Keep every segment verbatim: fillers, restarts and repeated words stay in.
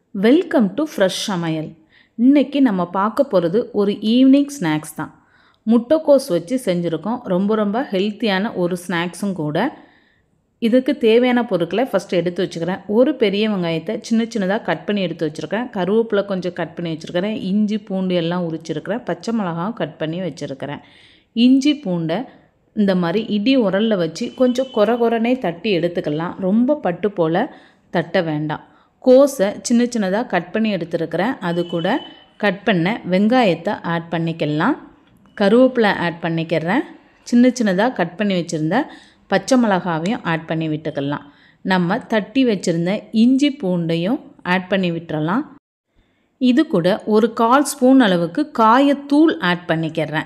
Welcome to fresh சமையல். இன்றைக்கி நம்ம பார்க்க போகிறது ஒரு ஈவினிங் ஸ்நாக்ஸ் தான். முட்டைக்கோஸ் வச்சு செஞ்சுருக்கோம். ரொம்ப ரொம்ப ஹெல்த்தியான ஒரு ஸ்நாக்ஸும் கூட. இதுக்கு தேவையான பொருட்களை ஃபஸ்ட்டு எடுத்து வச்சுக்கிறேன். ஒரு பெரிய வெங்காயத்தை சின்ன சின்னதாக கட் பண்ணி எடுத்து வச்சுருக்கேன். கருவேப்பிலை கொஞ்சம் கட் பண்ணி வச்சுருக்கிறேன். இஞ்சி பூண்டு எல்லாம் உரிச்சிருக்கிறேன். பச்சை மிளகாவும் கட் பண்ணி வச்சுருக்கிறேன். இஞ்சி பூண்டை இந்த மாதிரி இடி உரலில் வச்சு கொஞ்சம் கொர கொரனே தட்டி எடுத்துக்கலாம். ரொம்ப பட்டு போல் தட்ட வேண்டாம். கோஸை சின்ன சின்னதாக கட் பண்ணி எடுத்துருக்கிறேன். அது கூட கட் பண்ண வெங்காயத்தை ஆட் பண்ணிக்கலாம். கருவேப்பிலை ஆட் பண்ணிக்கிறேன். சின்ன சின்னதாக கட் பண்ணி வச்சுருந்த பச்சை மிளகாவையும் ஆட் பண்ணி விட்டுக்கலாம். நம்ம தட்டி வச்சுருந்த இஞ்சி பூண்டையும் ஆட் பண்ணி விட்டுறலாம். இது கூட ஒரு கால் ஸ்பூன் அளவுக்கு காயத்தூள் ஆட் பண்ணிக்கிறேன்.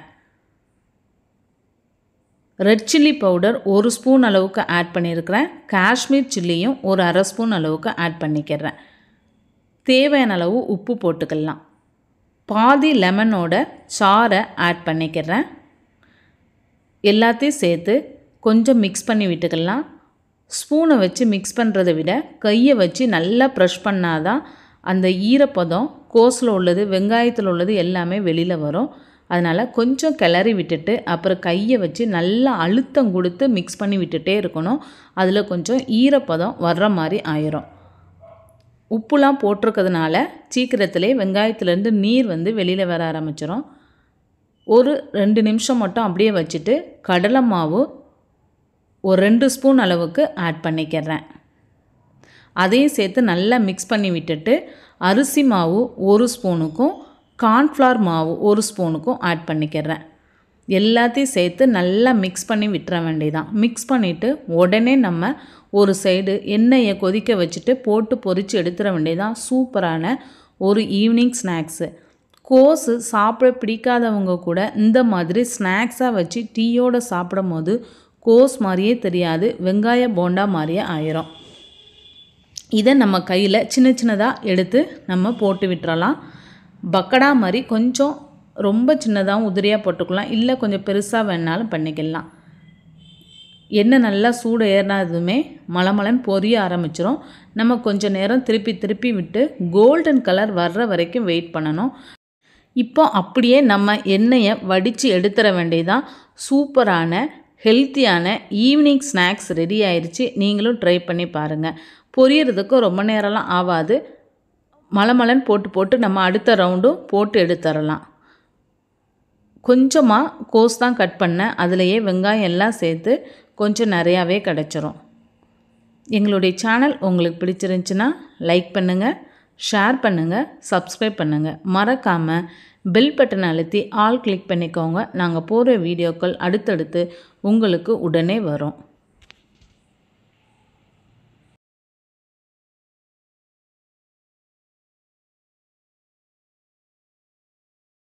ரெட் சில்லி பவுடர் ஒரு ஸ்பூன் அளவுக்கு ஆட் பண்ணியிருக்கிறேன். காஷ்மீர் சில்லியும் ஒரு அரை ஸ்பூன் அளவுக்கு ஆட் பண்ணிக்கிறேன். தேவையான அளவு உப்பு போட்டுக்கலாம். பாதி லெமனோட சாறை ஆட் பண்ணிக்கிறேன். எல்லாத்தையும் சேர்த்து கொஞ்சம் மிக்ஸ் பண்ணி விட்டுக்கலாம். ஸ்பூனை வச்சு மிக்ஸ் பண்ணுறதை விட கையை வச்சு நல்லா ப்ரெஷ் பண்ணாதான் அந்த ஈரப்பதம் கோஸில் உள்ளது வெங்காயத்தில் உள்ளது எல்லாமே வெளியில் வரும். அதனால் கொஞ்சம் கிளறி விட்டுட்டு அப்புறம் கையை வச்சு நல்லா அழுத்தம் கொடுத்து மிக்ஸ் பண்ணி விட்டுட்டே இருக்கணும். அதில் கொஞ்சம் ஈரப்பதம் வர்ற மாதிரி ஆயிரும். உப்புலாம் போட்டிருக்கிறதுனால சீக்கிரத்திலே வெங்காயத்துலேருந்து நீர் வந்து வெளியில் வர ஆரம்பிச்சிடும். ஒரு ரெண்டு நிமிஷம் மட்டும் அப்படியே வச்சுட்டு கடலை மாவு ஒரு ரெண்டு ஸ்பூன் அளவுக்கு ஆட் பண்ணிக்கிறேன். அதையும் சேர்த்து நல்லா மிக்ஸ் பண்ணி விட்டுட்டு அரிசி மாவு ஒரு ஸ்பூனுக்கும் கார்ன்ஃப்ளவர் மாவு ஒரு ஸ்பூனுக்கும் ஆட் பண்ணிக்கிறேன். எல்லாத்தையும் சேர்த்து நல்லா மிக்ஸ் பண்ணி விட்டுற வேண்டியதான். மிக்ஸ் பண்ணிவிட்டு உடனே நம்ம ஒரு சைடு எண்ணெயை கொதிக்க வச்சுட்டு போட்டு பொரித்து எடுத்துட வேண்டியதான். சூப்பரான ஒரு ஈவினிங் ஸ்நாக்ஸு. கோஸு சாப்பிட பிடிக்காதவங்க கூட இந்த மாதிரி ஸ்நாக்ஸாக வச்சு டீயோடு சாப்பிடும் போது கோஸ் மாதிரியே தெரியாது, வெங்காய போண்டா மாதிரியே ஆயிரும். இதை நம்ம கையில் சின்ன சின்னதாக எடுத்து நம்ம போட்டு விட்டுறலாம். பக்கடா மாதிரி கொஞ்சம் ரொம்ப சின்னதாகவும் உதிரியாக போட்டுக்கலாம். இல்லை கொஞ்சம் பெருசாக வேணாலும் பண்ணிக்கலாம். எண்ணெய் நல்லா சூடு ஏறினதுமே மலமலன்னு பொரிய ஆரம்பிச்சிடும். நம்ம கொஞ்சம் நேரம் திருப்பி திருப்பி விட்டு கோல்டன் கலர் வர்ற வரைக்கும் வெயிட் பண்ணணும். இப்போ அப்படியே நம்ம எண்ணெயை வடித்து எடுத்துட வேண்டியதான். சூப்பரான ஹெல்த்தியான ஈவினிங் ஸ்நாக்ஸ் ரெடி ஆயிடுச்சு. நீங்களும் ட்ரை பண்ணி பாருங்கள். பொரியறதுக்கும் ரொம்ப நேரம்லாம் ஆகாது. மலமலன் போட்டு போட்டு நம்ம அடுத்த ரவுண்டும் போட்டு எடுத்துடலாம். கொஞ்சமாக கோஸ் தான் கட் பண்ணேன். அதிலையே வெங்காயம் எல்லாம் சேர்த்து கொஞ்சம் நிறையாவே கிடச்சிரும். எங்களுடைய சேனல் உங்களுக்கு பிடிச்சிருந்துச்சுன்னா லைக் பண்ணுங்கள், ஷேர் பண்ணுங்கள், சப்ஸ்கிரைப் பண்ணுங்கள். மறக்காமல் பெல் பட்டன் அழுத்தி ஆல் கிளிக் பண்ணிக்கோங்க. நாங்கள் போகிற வீடியோக்கள் அடுத்தடுத்து உங்களுக்கு உடனே வரும்.